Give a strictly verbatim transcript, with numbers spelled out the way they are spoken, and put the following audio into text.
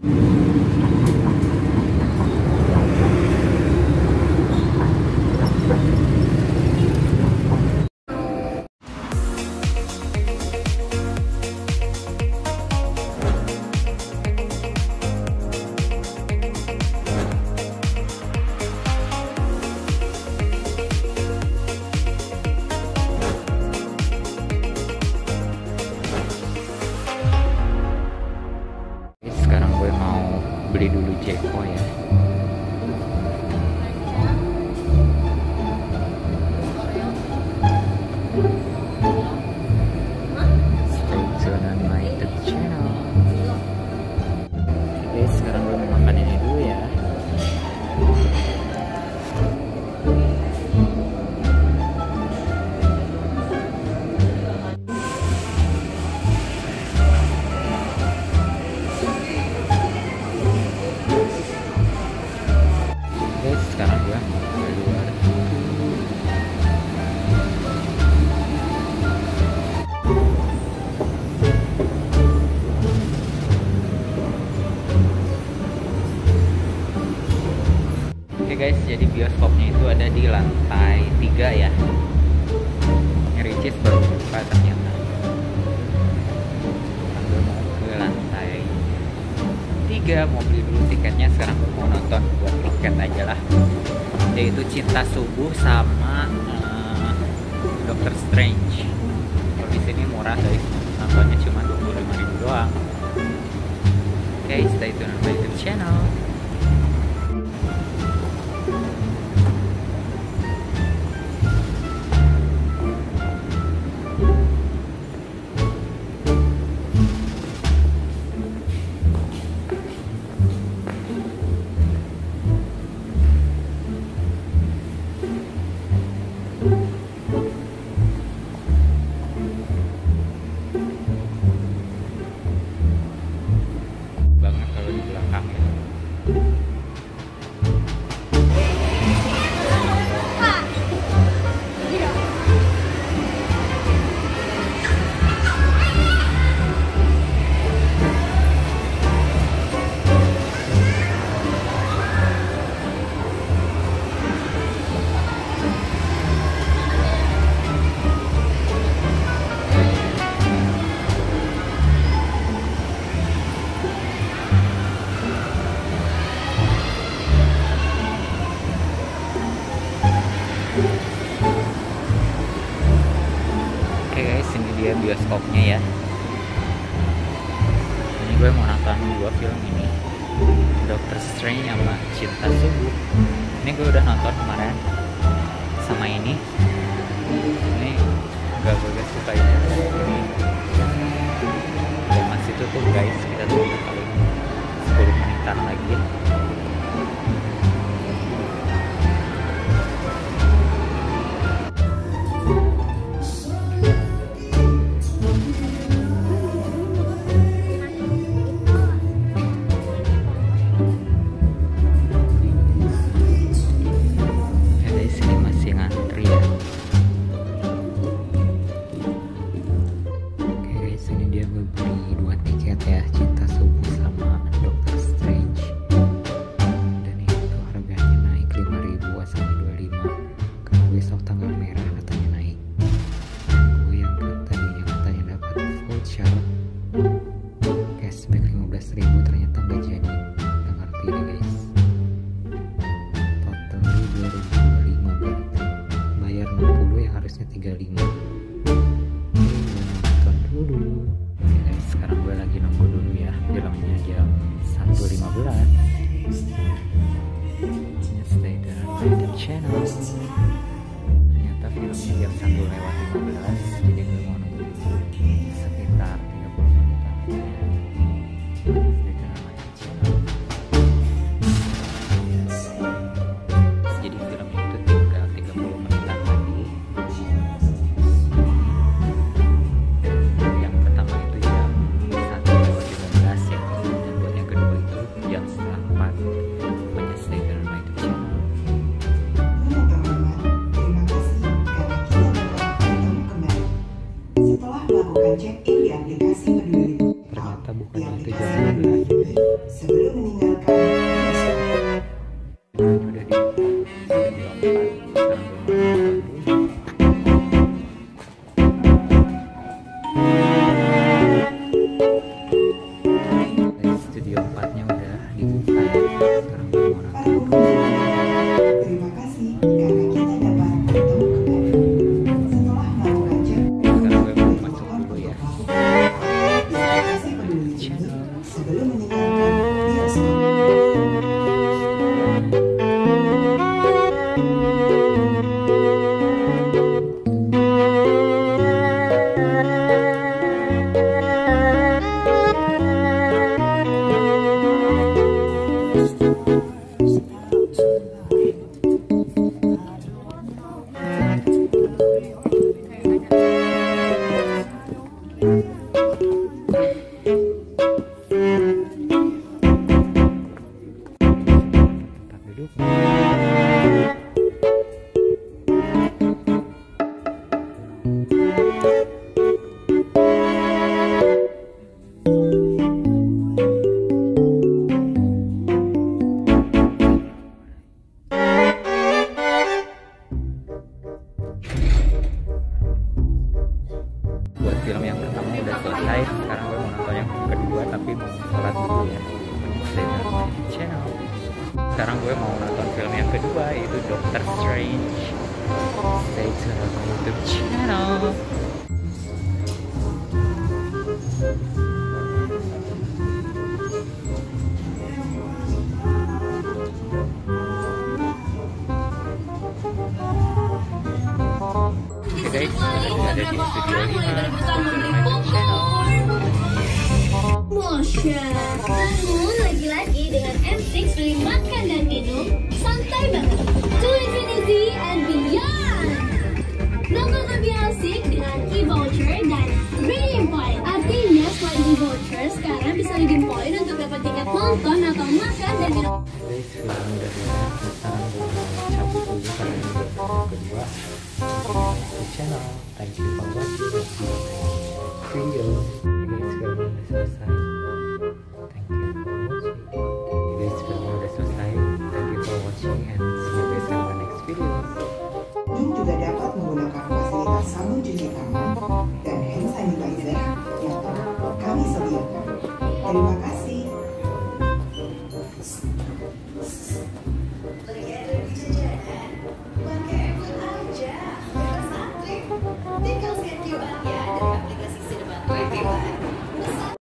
Beli dulu Jeko ya. Stay tune on my YouTube channel. Oke, sekarang gue mau makan ini dulu ya. Sekarang gue mau keluar. Oke guys, jadi bioskopnya itu ada di lantai tiga ya. Ricis baru buka ternyata. Gue mau ke lantai tiga, mau beli dulu tiketnya. Sekarang gue mau nonton buat loket aja lah, yaitu Cinta Subuh sama uh, Doctor Strange. Kalau di sini murah guys, nontonnya cuma dua puluh lima ribu doang. Oke, okay, stay tune on my YouTube channel. Banget kalau di belakang ya. Oke guys, ini dia bioskopnya ya. Ini gue mau nonton dua film ini, Doctor Strange sama Cinta Subuh. Ini gue udah nonton kemarin sama ini. Ini gak gue gak suka ini. Ini udah masih tutup guys. Kita tunggu kali sepuluh menitan lagi ya. Cashback lima belas ribu ternyata nggak jadi. Nggak ngerti deh guys. Total dua ribu dua puluh lima berarti bayar enam puluh yang harusnya tiga puluh lima. Oke, gue nonton dulu. Oke guys, sekarang gue lagi nunggu dulu ya. Filmnya jam satu lima belas. Stay tune on my YouTube channel. Ternyata filmnya jam satu lewat lima belas. Jadi gue mau nunggu dulu sekitar tiga puluh menit. Jadi filmnya itu tinggal tiga puluh menitan lagi. Yang pertama itu jam satu lewat lima belas ya, dan buat yang kedua itu jam setengah empat. Pokoknya stay tune on my YouTube channel. Setelah melakukan cek video empatnya udah dibuka ya. Sekarang gue mau nonton dulu. Terima kasih karena kita dapat bertemu kembali. Setelah melakukan cek, Sekarang gue mau masuk dulu ya. aplikasi Peduli Lindungi sebelum meninggalkan bioskop. Tempat duduk. Buat film yang pertama udah selesai, sekarang gue mau nonton yang kedua tapi mau sholat dulu ya. Stay tune on my channel. Sekarang gue mau nonton film yang kedua yaitu Doctor Strange. Stay tune on my YouTube channel. Oke guys, kita ada di studio lima. Motion. Namun lagi-lagi dengan M enam beli makan dan minum santai banget. To infinity and beyond. Nonton lebih asik dengan e-voucher dan redeem point. Artinya selain e-voucher, sekarang bisa redeem point untuk dapat tiket nonton atau makan dan minum. Guys, film udah selesai. Sekarang gue mau cabut dulu karena ini udah film kedua. Di channel. Thank you for watching this video. Oke guys, filmnya udah selesai. Thank you for watching. Oke guys, filmnya udah selesai. Thank you for watching and see you guys in my next video. Pengunjung juga dapat menggunakan fasilitas sabun cuci tangan dan hand sanitizer yang telah kami sediakan. Terima kasih.